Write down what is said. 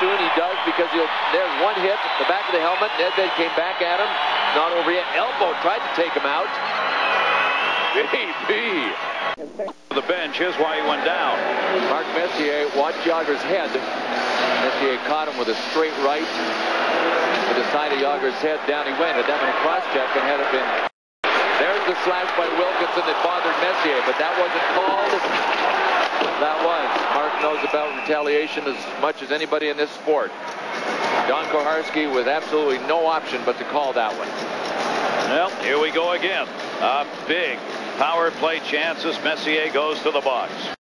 soon. He does, because there's one hit, the back of the helmet. Nedved came back at him. Not over yet. Elbow tried to take him out. Baby. The bench, here's why he went down. Mark Messier watched Yager's head. Messier caught him with a straight right to the side of Yager's head. Down he went. Had that been a cross-check, and had it been... There's the slash by Wilkinson that bothered Messier, but that wasn't called. That was. Mark knows about retaliation as much as anybody in this sport. Don Koharski with absolutely no option but to call that one. Well, here we go again. A big power play chance as Messier goes to the box.